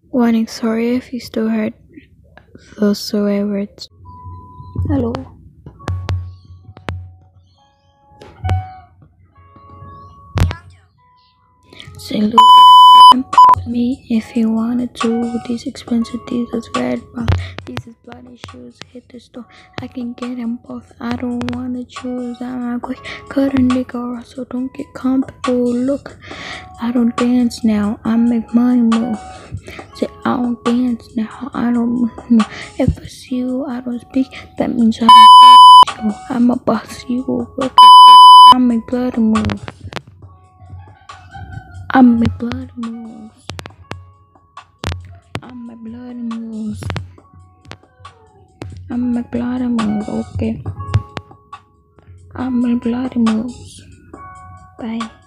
Warning, sorry if you still heard those swear words. Hello. Say look with me if you wanted to. These expensive diesels, red box, these bloody shoes. Hit the store, I can get them both. I don't wanna choose. I'm a quick cut a nigga, so don't get comfortable. Look, I don't dance now, I make money move. Say I don't dance now, I don't move. If I see you, I don't speak. That means I don't you. I'm a boss, you work. I make bloody moves. I make bloody moves. I make bloody moves. I make bloody moves. Okay. I make bloody moves. Bye.